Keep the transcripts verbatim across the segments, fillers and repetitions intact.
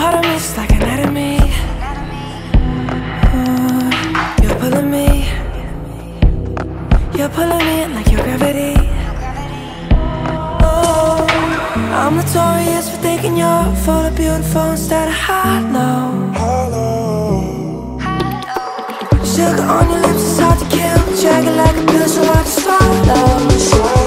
part of me's like anatomy. Ooh, you're pulling me, you're pulling me in like your gravity. Oh, I'm notorious for thinking you're full of beautiful instead of hollow. Sugar on your lips is hard to kill, jagged like a pill, so I just swallow.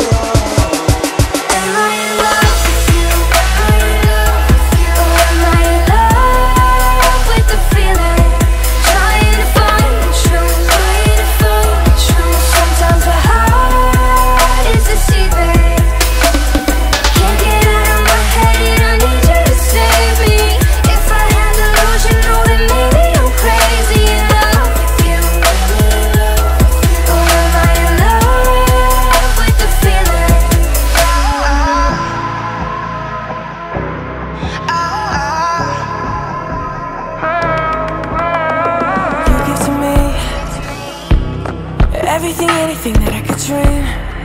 Everything, anything that I could dream.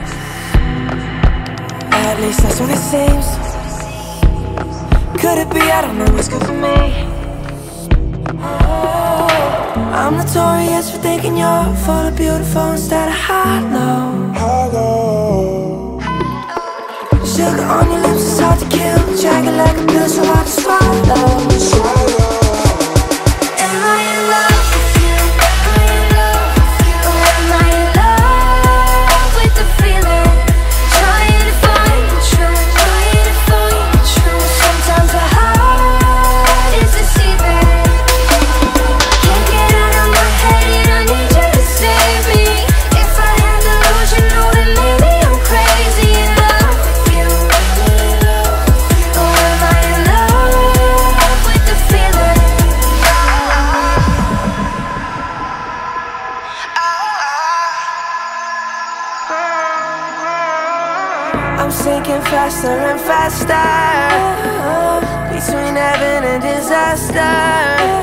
At least that's what it seems. Could it be? I don't know what's good for me. Oh, I'm notorious for thinking you're full of beautiful instead of hollow. Sugar on your lips is hard to kill, jagged like a pill, so I just swallow. I'm sinking faster and faster between heaven and disaster.